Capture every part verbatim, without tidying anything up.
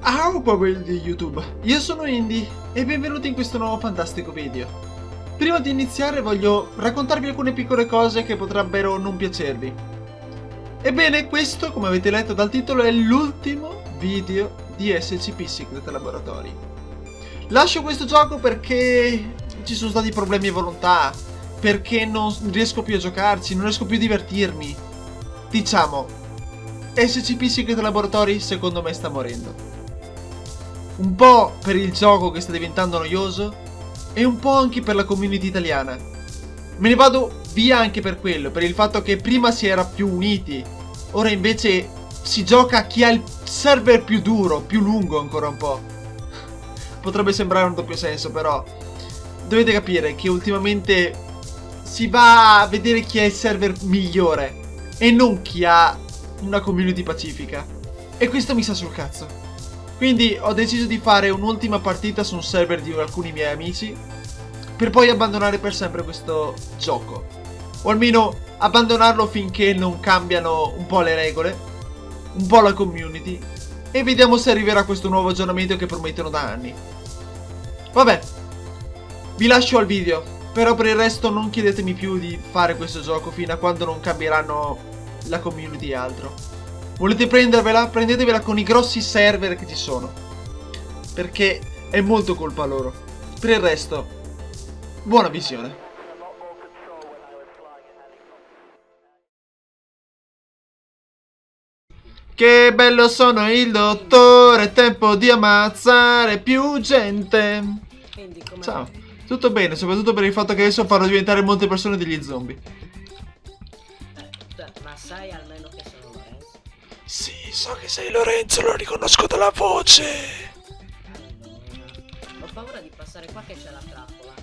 Ciao popolo di YouTube, io sono Indy e benvenuti in questo nuovo fantastico video. Prima di iniziare voglio raccontarvi alcune piccole cose che potrebbero non piacervi. Ebbene, questo, come avete letto dal titolo, è l'ultimo video di S C P Secret Laboratory. Lascio questo gioco perché ci sono stati problemi di volontà, perché non riesco più a giocarci, non riesco più a divertirmi. Diciamo, S C P Secret Laboratory secondo me sta morendo. Un po' per il gioco che sta diventando noioso e un po' anche per la community italiana. Me ne vado via anche per quello, per il fatto che prima si era più uniti, ora invece si gioca a chi ha il server più duro, più lungo ancora un po'. Potrebbe sembrare un doppio senso, però dovete capire che ultimamente si va a vedere chi ha il server migliore e non chi ha una community pacifica. E questo mi sta sul cazzo. Quindi ho deciso di fare un'ultima partita su un server di alcuni miei amici per poi abbandonare per sempre questo gioco. O almeno abbandonarlo finché non cambiano un po' le regole, un po' la community, e vediamo se arriverà questo nuovo aggiornamento che promettono da anni. Vabbè, vi lascio al video, però per il resto non chiedetemi più di fare questo gioco fino a quando non cambieranno la community e altro. Volete prendervela? Prendetevela con i grossi server che ci sono, perché è molto colpa loro. Per il resto, buona visione. Che bello sono il dottore, tempo di ammazzare più gente. Ciao, tutto bene, soprattutto per il fatto che adesso farò diventare molte persone degli zombie. Eh, ma sai almeno che sono Lorenzo? Sì, so che sei Lorenzo, lo riconosco dalla voce. Ho paura di passare qua che c'è la trappola.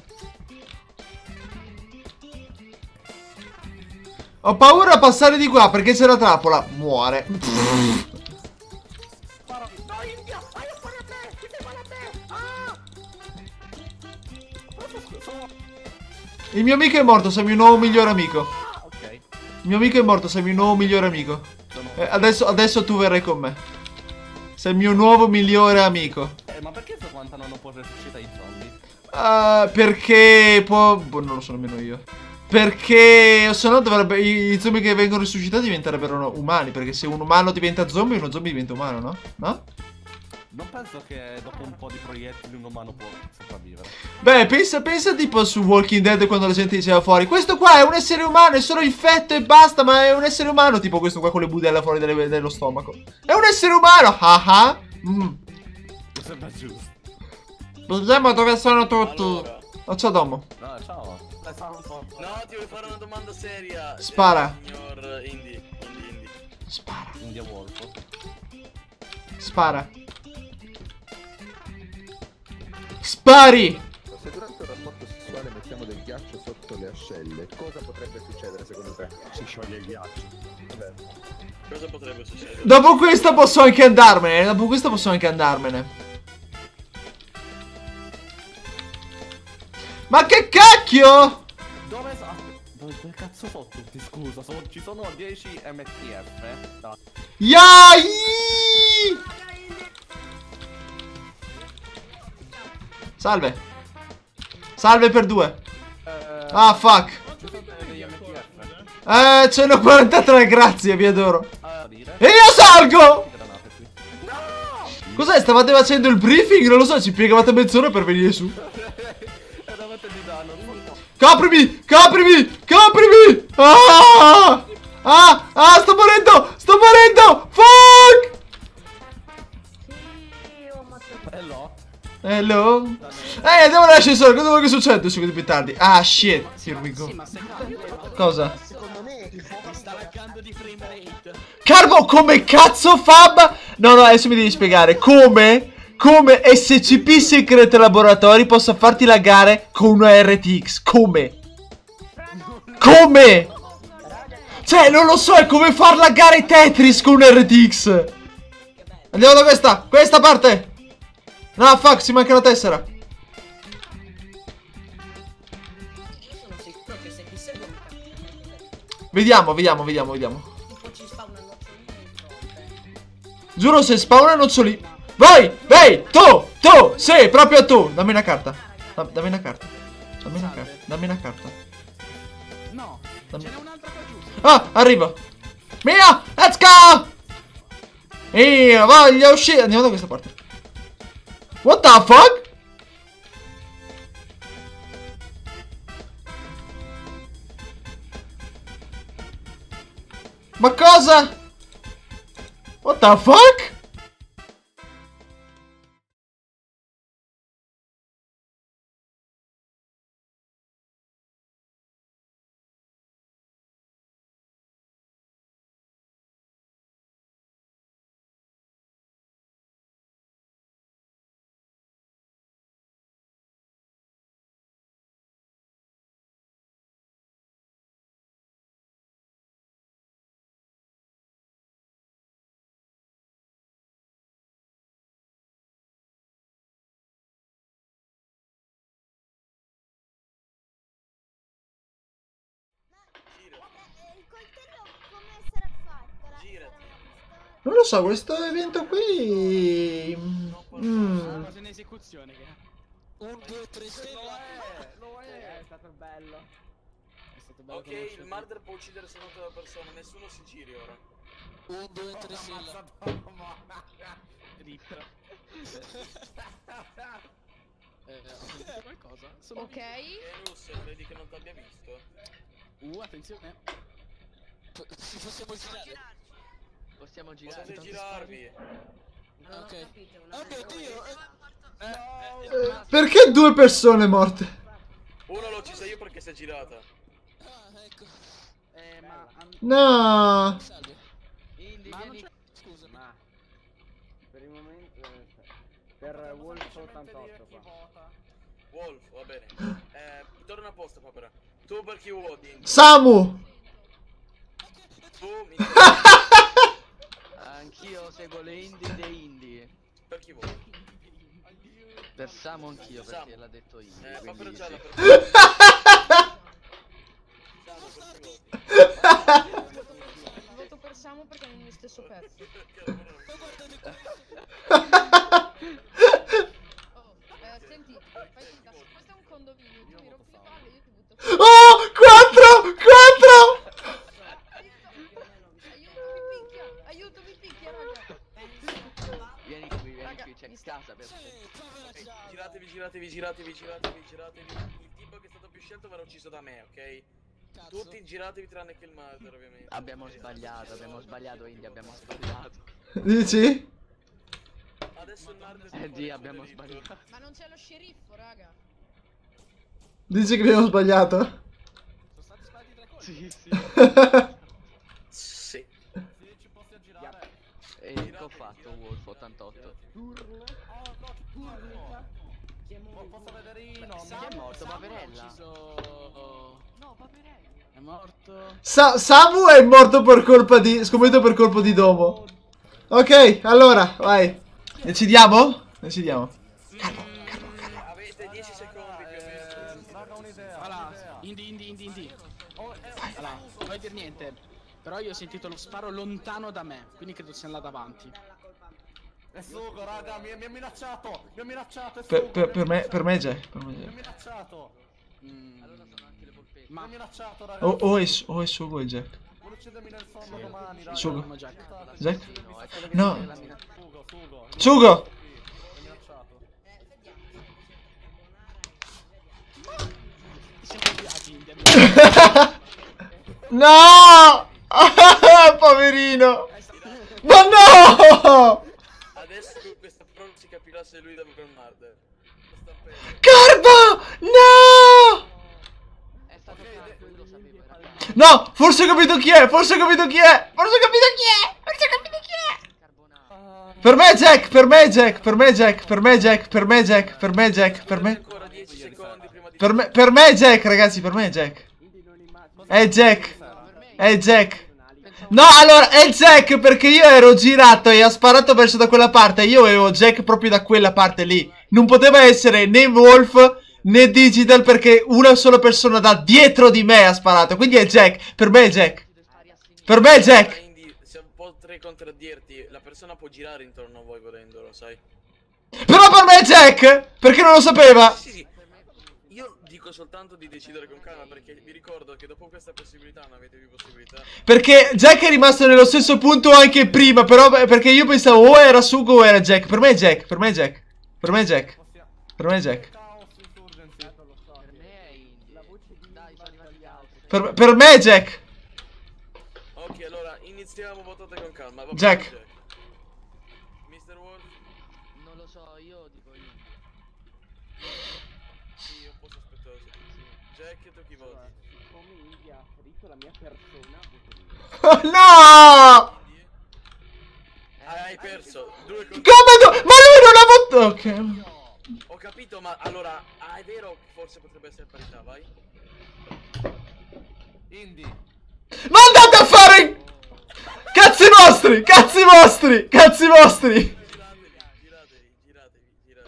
Ho paura a passare di qua perché c'è la trappola. Muore. Il mio amico è morto, sei il mio nuovo migliore amico. Il mio amico è morto, sei il mio nuovo migliore amico. Eh, adesso, adesso tu verrai con me. Sei il mio nuovo migliore amico. Eh, ma perché Samantha non può resuscitare i zombie? Uh, perché può... Boh, non lo so nemmeno io. Perché se no dovrebbe... I zombie che vengono risuscitati diventerebbero umani. Perché se un umano diventa zombie, uno zombie diventa umano, no? No? Non penso che dopo un po' di proiettili un umano può sopravvivere. Beh, pensa, pensa tipo su Walking Dead quando la gente diceva fuori: questo qua è un essere umano, è solo infetto e basta, ma è un essere umano. Tipo questo qua con le budella fuori delle, dello stomaco. È un essere umano, haha. Mm. Mi sembra giusto. Vediamo dove sono tutti. Allora. Oh, ciao Domo. No, ciao. Dai, fa un po'. No, ti voglio fare una domanda seria. Spara. Eh, signor Indy. Indy, Indy. Spara. India Wolf. Spara. Spari! Se durante un rapporto sessuale mettiamo del ghiaccio sotto le ascelle, cosa potrebbe succedere secondo te? Si scioglie il ghiaccio. Vabbè. Cosa potrebbe succedere? Dopo questa posso anche andarmene. Dopo questa posso anche andarmene. Ma che cacchio! Dove sa? Dove, dove cazzo sono tutti? Scusa, sono, ci sono dieci M T F. Da. Yai! Salve. Salve per due. Eh, Ah, fuck. ci sono degli M T F. Eh, ce n'ho quarantatré, grazie, vi adoro. A dire. E io salgo! Granate qui. Cos'è? Stavate facendo il briefing? Non lo so, ci piegavate mezz'ora per venire su. Eravate di danno. Coprimi! Coprimi! Coprimi! Ah! Ah! Ah! Sto morendo! Sto morendo! Fuck! Sì, ho ammazzato. Hello. Hello? Eh, andiamo all'ascensore, cosa vuoi che succeda? Su più tardi. Ah, shit. Here we go. Sì, ma secondo Cosa? Secondo me mi sta laggando di frame rate. Carbo, come cazzo Fab? No, no, adesso mi devi spiegare. Come? Come S C P Secret Laboratory possa farti laggare con una R T X? Come? Come? Cioè, non lo so, è come far laggare Tetris con un R T X. Andiamo da questa, questa parte. No, fuck, si manca la tessera. Io sono sicuro che se ti serve un cazzo. Vediamo, vediamo, vediamo, vediamo. Tipo ci spawna nocciolini in fronte. Giuro, se spawna nocciolini. Vai, vai, tu, tu, sì, proprio tu. Dammi una carta. Da- dammi una carta. Dammi una carta. Dammi una carta. No, Dammi- ce n'è un'altra qua giusta. Ah, arrivo. Mia, let's go. Io voglio uscire. Andiamo da questa parte. What the fuck? Ma cosa? What the fuck? Il coltello come sarà fatto? La- Girati. sarà una pistola? Non lo so, questo evento qui... Mm. Cosa in esecuzione che Un, due, tre, stelle. Lo è, è stato bello. È stato bello. Ok, il murder può uccidere soltanto la persona, nessuno si giri ora. Un, due, tre, stelle. Rip. Eh, ho sentito qualcosa? Sono Ok. E Russo, credi che non ti abbia visto? Uh, attenzione. P- Ci possiamo girare? Possiamo girare. Potete girarvi. Non ho Ok. capito, una Oh mio cosa. dio! eh. Eh, perché due persone morte? Uno l'ho uccisa io perché si è girata. Ah, ecco. Eh, ma... No. Salve. Indy, Ma non vieni. c'è... Scusami. Ma per il momento eh, per Wolf ottantotto qua. Wolf, va bene. Eh, torna a posto, papera. Tu per chi voti? Indy? Samu. Tu mi Anch'io seguo le indie dei indie. per chi voti? Per Samu anch'io perché Samu. l'ha detto indie. Eh, papera quindi gialla sì. per chi Samu, per chi voti? Voto per Samu perché è il mio stesso pezzo. Oh, eh, senti, fai finta, se questo è un condominio, tu mi rompi le palle, io ti butto fuori. Oh, quattro, quattro. Aiuto, mi picchia, aiuto, mi picchia, raga. Vieni qui, vieni Raga, qui, c'è mi sta- casa per te. Ok, giratevi, giratevi, giratevi, giratevi, giratevi. Il tipo che è stato più scelto verrà ucciso da me, ok? Cazzo. Tutti giratevi tranne che il murder, ovviamente. Abbiamo Ok. sbagliato, abbiamo sbagliato Indy, abbiamo sbagliato. Dici? Adesso il murder Eh di, abbiamo delitto. sbagliato. Ma non c'è lo sceriffo, raga. Dici che abbiamo sbagliato? Sono stati sparati tre colpi. Sì, sì. Sì. Sì, ci possiamo girare. E che ho fatto Wolf ottantotto? Po- Posso vedere Ino? Chi è morto? Samu ha Paperella? ucciso... No, paperello. È morto... Sa- Samu è morto per colpa di... Scommetto per colpo di Domo. Ok, allora, vai. Decidiamo? Decidiamo. Avete dieci secondi più o meno. Raga, un'idea. Allora, un'idea. Indy, Indy, Indy, Indy. Oh, eh, Allora, non vuoi dire niente. Però io ho sentito lo sparo lontano da me, quindi credo sia andato avanti. è Sugo, raga, mi, mi ha minacciato. Mi ha minacciato, è Per, Sugo. per- per me, per me è Jack. Per me è Mi ha Jack. minacciato. Mm, Allora sono anche le polpette. Mi ha ma minacciato, raga. O, o è, su- o è Sugo o è Jack. Vuole uccidermi nel sonno domani, raga. Sugo. siamo Jack. Jack? No, è quello che No. dice la mina- Sugo, Sugo. Sugo! Mi ha minacciato. Siamo odiati, Indy. No! Poverino! Ma no! Adesso con questa prova si capirà se lui deve per murder. Sta bene. Carbo! No! È stato fatto, io lo sapevo, era No! Forse ho capito chi è! Forse ho capito chi è! Forse ho capito chi è! Forse ho capito chi è! carbonara. Per me è Jack! Per me è Jack! Per me è Jack! Per me è Jack! Per me è Jack! Per me è Jack! Per me... Ancora dieci secondi prima di Per me, per me è Jack, ragazzi! Per me è Jack! È Jack! È Jack! No, allora, è Jack perché io ero girato e ha sparato verso da quella parte. Io avevo Jack proprio da quella parte lì. Non poteva essere né Wolf né Digital perché una sola persona da dietro di me ha sparato. Quindi è Jack. Per me è Jack. Per me è Jack. Quindi se potrei potrei contraddirti, la persona può girare intorno a voi volendo, lo sai? Però per me è Jack! Perché non lo sapeva! Sì, sì. Io dico soltanto di decidere con calma, perché vi ricordo che dopo questa possibilità non avete più possibilità. Perché Jack è rimasto nello stesso punto anche prima, però perché io pensavo o era Sugo o era Jack. Per me è Jack, per me è Jack. Per me è Jack. Per me è Jack. Per, per me è Jack. Ok, allora iniziamo, votate con calma. Va Jack. bene, Jack. mister Wolf? Non lo so, io dico io. Sì, un po' sospettoso. Jack, tu chi voti? Come India ha ferito la mia persona, Oh, no! Ah, hai perso. Due con... Come no? Ma lui non ha votato. Ok. Ho capito, ma allora, ah, è vero che forse potrebbe essere parità, vai. Indy. Ma andate a fare... Cazzi vostri! Cazzi vostri! Cazzi vostri! Giratevi, giratevi, giratevi,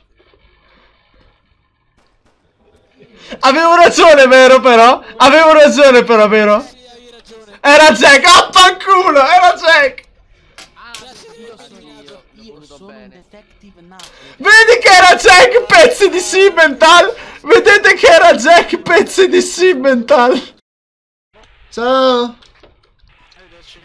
giratevi. Avevo ragione, vero però? Avevo ragione però, vero? Sì, hai ragione. Era Jack, affanculo, era Jack! Ah, io sono io. Io sono un detective nato. Vedi che era Jack, pezzi di Simmental! Vedete che era Jack, pezzi di Simmental! Ciao! Arrivederci.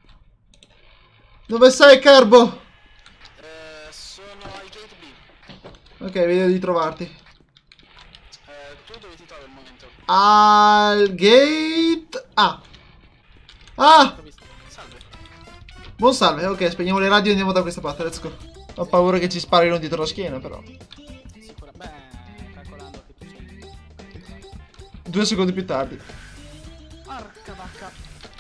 Dove sei, Carbo? Eh, sono al gate B. Ok, vedo di trovarti. Eh, tu dove ti trovi al momento? Al gate A. Ah! Salve. Buon salve, ok, spegniamo le radio e andiamo da questa parte, let's go. Ho paura che ci sparino dietro la schiena, però. Sicura, beh, calcolando che tu sei. Due secondi più tardi. Porca vacca.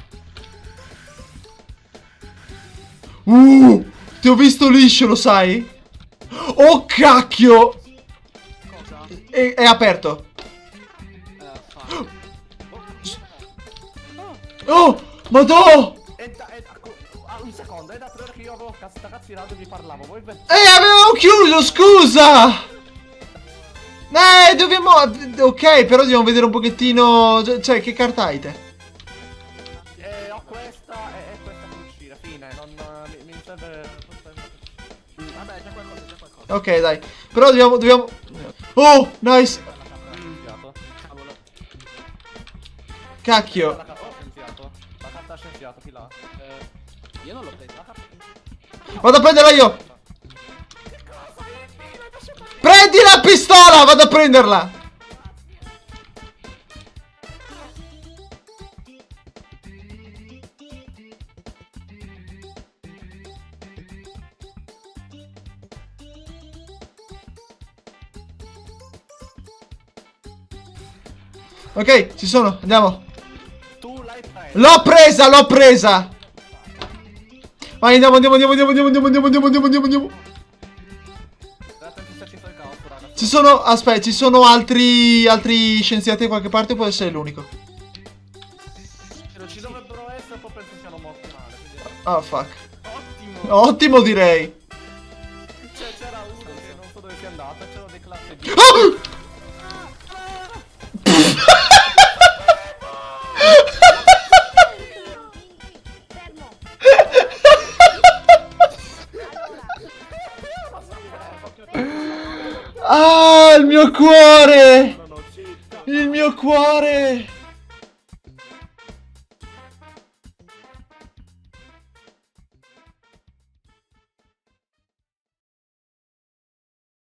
Uh! Ti ho visto liscio, lo sai? Oh, cacchio! Cosa? È, è aperto. Eh, fa. Oh! Madò! È da, è da, ah, un secondo, è da tre ore che io avevo cazzo, sta cazzinato e vi parlavo. Voi ve... Eh, avevo chiuso, scusa! Eh, dobbiamo... Ok, però dobbiamo vedere un pochettino... Cioè, che carta hai te? Eh, ho questa e, e questa per uscire, fine, non... mi, mi serve... Vabbè, c'è qualcosa, c'è qualcosa. Ok, dai. Però dobbiamo... dobbiamo... Oh, nice! Scienziato. Cavolo. Cacchio. La carta scienziato. La carta scienziato, chi l'ha? Eh, io non l'ho presa. Vado a prenderla io! Prendi la pistola! Vado a prenderla! Ok, ci sono, andiamo. Tu l'hai presa. L'ho presa, l'ho presa! Vai, andiamo, andiamo, andiamo, andiamo, andiamo, andiamo, andiamo, andiamo, andiamo, andiamo, andiamo. Ci sono, aspetta, ci sono altri, altri scienziati da qualche parte, può essere l'unico. Ci dovrebbero essere, poi penso siano morti male. Quindi... Oh, fuck. Ottimo. Ottimo, direi. Cioè, c'era uno che non so dove sia andato, c'erano dei classe di... Oh! Ah, il mio cuore! Il mio cuore!